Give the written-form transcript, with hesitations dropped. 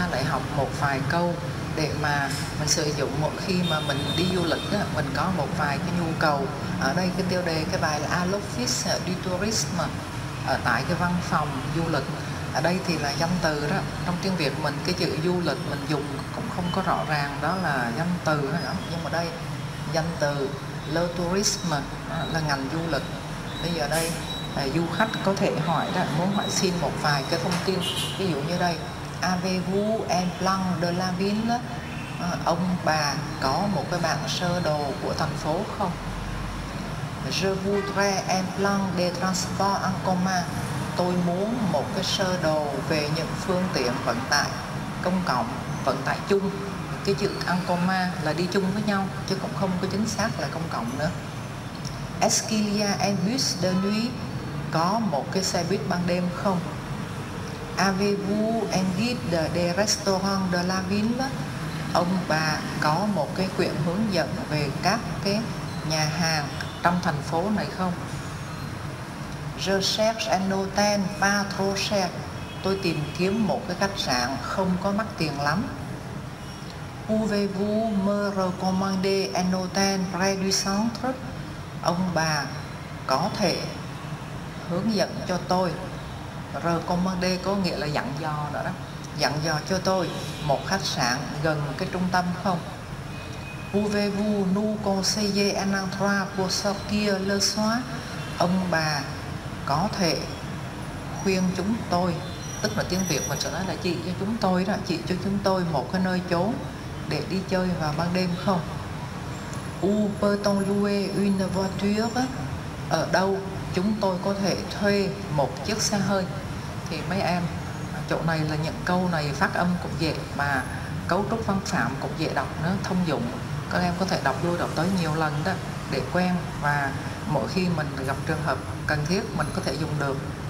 ta lại học một vài câu để mà mình sử dụng mỗi khi mà mình đi du lịch á, mình có một vài cái nhu cầu. Ở đây cái tiêu đề cái bài là à l'office du tourisme, ở tại cái văn phòng du lịch. Ở đây thì là danh từ đó, trong tiếng Việt mình cái chữ du lịch mình dùng cũng không có rõ ràng đó là danh từ hay không, nhưng mà đây danh từ le tourisme là ngành du lịch. Bây giờ đây du khách có thể hỏi đó, muốn hỏi xin một vài cái thông tin, ví dụ như đây avez-vous un plan de la ville, ông bà có một cái bản sơ đồ của thành phố không? Je voudrais un plan de transport en commun, tôi muốn một cái sơ đồ về những phương tiện vận tải công cộng, vận tải chung. Cái chữ en commun là đi chung với nhau chứ cũng không có chính xác là công cộng nữa. Est-ce qu'il y a un bus de nuit, có một cái xe buýt ban đêm không? Avez-vous un guide des restaurants de la ville, ông bà có một cái quyển hướng dẫn về các cái nhà hàng trong thành phố này không? Je cherche un hôtel pas trop cher, tôi tìm kiếm một cái khách sạn không có mắc tiền lắm. Pouvez-vous me recommander un hôtel près du centre, ông bà có thể hướng dẫn cho tôi. Recommander có nghĩa là dặn dò đó, dặn dò cho tôi một khách sạn gần cái trung tâm không? Pouvez-vous nous conseiller un endroit pour sortir le soir, ông bà có thể khuyên chúng tôi, tức là tiếng Việt mình sẽ nói là chỉ cho chúng tôi đó, chỉ cho chúng tôi một cái nơi trốn để đi chơi vào ban đêm không? Où peut-on louer une voiture, ở đâu chúng tôi có thể thuê một chiếc xe hơi? Thì mấy em chỗ này là những câu này phát âm cũng dễ mà cấu trúc văn phạm cũng dễ đọc nữa, thông dụng. Các em có thể đọc lui đọc tới nhiều lần đó để quen, và mỗi khi mình gặp trường hợp cần thiết mình có thể dùng được.